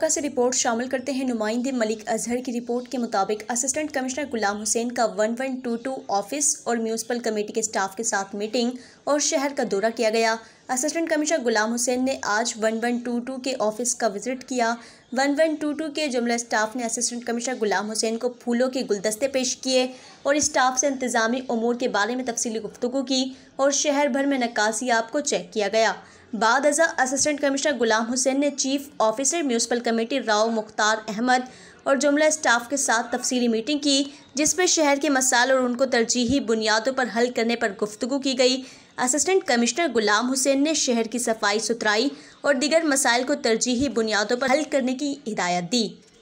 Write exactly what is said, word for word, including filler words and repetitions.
आपका से रिपोर्ट शामिल करते हैं। नुमाइंदे मलिक अजहर की रिपोर्ट के मुताबिक असिस्टेंट कमिश्नर गुलाम हुसैन का one one two two office और म्यूनसिपल कमेटी के स्टाफ के साथ मीटिंग और शहर का दौरा किया गया। असिस्टेंट कमिश्नर गुलाम हुसैन ने आज वन वन टू टू के ऑफिस का विजिट किया। वन वन टू टू के जुमला स्टाफ ने असिस्टेंट कमिश्नर गुलाम हुसैन को फूलों के गुलदस्ते पेश किए और स्टाफ से इंतजामी उमूर के बारे में तफसीली गुफ्तगू की और शहर भर में नक्कासियाब को चेक किया गया। बाद अज़ा असिस्टेंट कमिश्नर गुलाम हुसैन ने chief officer municipal committee Rao Mukhtar Ahmed और जुमला स्टाफ के साथ तफसीली मीटिंग की, जिसमें शहर के मसाइल और उनको तरजीही बुनियादों पर हल करने पर गुफ्तगू की गई। असिस्टेंट कमिश्नर गुलाम हुसैन ने शहर की सफाई सुथराई और दीगर मसाइल को तरजीही बुनियादों पर हल करने की हिदायत दी।